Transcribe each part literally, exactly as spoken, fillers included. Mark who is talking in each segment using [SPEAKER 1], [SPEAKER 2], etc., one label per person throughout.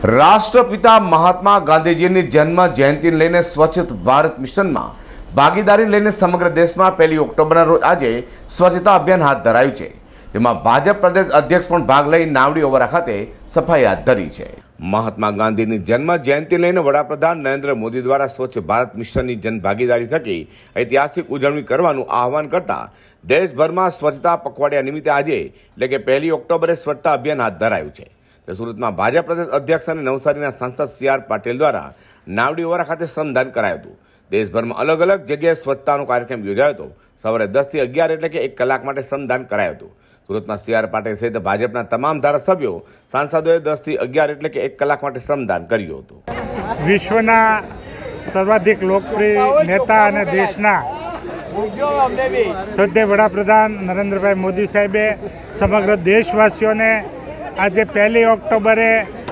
[SPEAKER 1] રાષ્ટ્રપિતા મહાત્મા ગાંધીજીની જન્મ જયંતિને લઈને સ્વચ્છ ભારત મિશનમાં ભાગીદારી લઈને સમગ્ર દેશમાં પહેલી ઓક્ટોબરના રોજ આજે સ્વચ્છતા અભિયાન હાથ ધરાયું છે, જેમાં ભાજપ પ્રદેશ અધ્યક્ષ પણ ભાગ લઈ નાવડી ઓવરા ખાતે સફાઈ હાથ ધરી છે। મહાત્મા ગાંધીની જન્મ જયંતિ લઈને વડાપ્રધાન નરેન્દ્ર મોદી દ્વારા સ્વચ્છ ભારત મિશનની જનભાગીદારી થકી ઐતિહાસિક ઉજવણી કરવાનું આહવાન કરતા દેશભરમાં સ્વચ્છતા પખવાડિયા નિમિત્તે આજે એટલે કે પહેલી ઓક્ટોબરે સ્વચ્છતા અભિયાન હાથ ધરાયું છે। તો સુરતમાં ભાજપ પ્રદેશ અધ્યક્ષ અને નવસારીના સાંસદ સી આર પાટીલ દ્વારા નાવડી ઓવરા ખાતે શ્રમદાન કરાયું હતું। દેશભરમાં અલગ અલગ જગ્યાએ સ્વચ્છતાનો કાર્યક્રમ યોજાયો હતો। સવારે દસ થી અગિયાર એટલે કે એક કલાક માટે શ્રમદાન કરાયું હતું। સુરતમાં સી આર પાટીલ સહિત ભાજપના તમામ ધારાસભ્યો સાંસદોએ દસ થી અગિયાર એટલે કે એક કલાક માટે શ્રમદાન કર્યું હતું।
[SPEAKER 2] વિશ્વના સર્વાધિક લોકપ્રિય નેતા અને દેશના શ્રદ્ધેય વડાપ્રધાન નરેન્દ્રભાઈ મોદી સાહેબે સમગ્ર દેશવાસીઓને આજે પહેલી ઓક્ટોબરે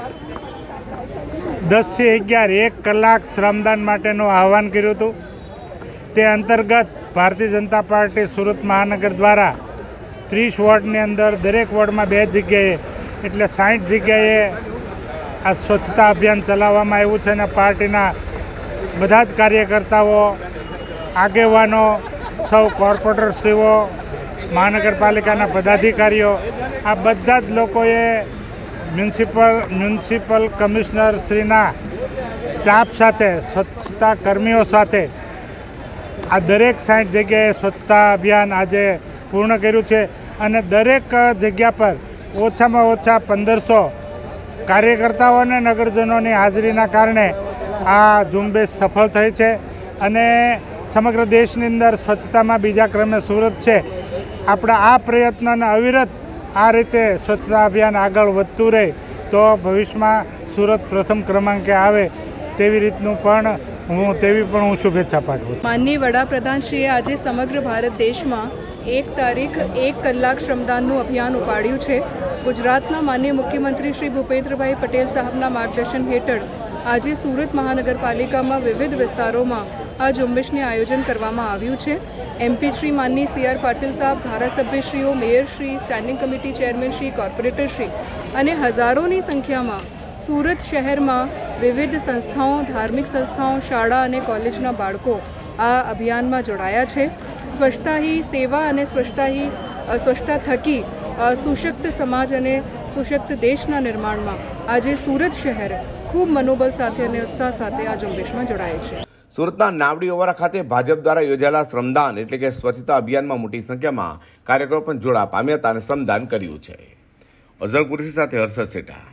[SPEAKER 2] દસ થી અગિયાર એક કલાક શ્રમદાન માટેનું આહવાન કર્યું હતું। તે અંતર્ગત ભારતીય જનતા પાર્ટી સુરત મહાનગર દ્વારા ત્રીસ વોર્ડની અંદર દરેક વોર્ડમાં બે જગ્યાએ એટલે સાઠ જગ્યાએ આ સ્વચ્છતા અભિયાન ચલાવવામાં આવ્યું છે અને પાર્ટીના બધા જ કાર્યકર્તાઓ, આગેવાનો, સૌ કોર્પોરેટરશ્રીઓ, મહાનગરપાલિકાના પદાધિકારીઓ આ બધા જ લોકોએ મ્યુનિસિપલ મ્યુનિસિપલ કમિશનર શ્રીના સ્ટાફ સાથે, સ્વચ્છતા કર્મીઓ સાથે આ દરેક સાઠ જગ્યાએ સ્વચ્છતા અભિયાન આજે પૂર્ણ કર્યું છે અને દરેક જગ્યા પર ઓછામાં ઓછા પંદરસો કાર્યકર્તાઓ અને નગરજનોની હાજરીના કારણે આ ઝુંબેશ સફળ થઈ છે અને સમગ્ર દેશની અંદર સ્વચ્છતામાં બીજા ક્રમે સુરત છે। આપણા આ પ્રયત્નને અવિરત આ રીતે સ્વચ્છતા અભિયાન આગળ વધતું રહે તો ભવિષ્યમાં સુરત પ્રથમ ક્રમાંકે આવે તેવી રીતનું પણ હું તેવી પણ હું શુભેચ્છા પાઠવું છું।
[SPEAKER 3] માનનીય વડાપ્રધાનશ્રીએ આજે સમગ્ર ભારત દેશમાં એક તારીખ એક કલાક શ્રમદાનનું અભિયાન ઉપાડ્યું છે। ગુજરાતના માનનીય મુખ્યમંત્રી શ્રી ભૂપેન્દ્રભાઈ પટેલ સાહેબના માર્ગદર્શન હેઠળ આજે સુરત મહાનગરપાલિકામાં વિવિધ વિસ્તારોમાં આ ઝુંબેશનું આયોજન કરવામાં આવ્યું છે। એમપી શ્રી માનનીય સી આર પાટીલ સાહેબ, ધારાસભ્યશ્રીઓ, મેયરશ્રી, સ્ટેન્ડિંગ કમિટી ચેરમેનશ્રી, કોર્પોરેટરશ્રી અને હજારોની સંખ્યામાં સુરત શહેરમાં વિવિધ સંસ્થાઓ, ધાર્મિક સંસ્થાઓ, શાળા અને કોલેજના બાળકો આ અભિયાનમાં જોડાયા છે। સ્વચ્છતા હી સેવા અને સ્વચ્છતા હી સ્વચ્છતા થકી સુશક્ત સમાજ અને સુશક્ત દેશના નિર્માણમાં આજે સુરત શહેર ખૂબ મનોબળ સાથે અને ઉત્સાહ સાથે આ ઝુંબેશમાં જોડાય છે।
[SPEAKER 1] સુરતના નાવડી ઓવરા ખાતે ભાજપ દ્વારા યોજાયેલા શ્રમદાન એટલે કે સ્વચ્છતા અભિયાનમાં મોટી સંખ્યામાં કાર્યકરો પણ જોડા પામ્યા હતા અને શ્રમદાન કર્યું છે। અઝર કુરેશી સાથે હર્ષદ સેઠા।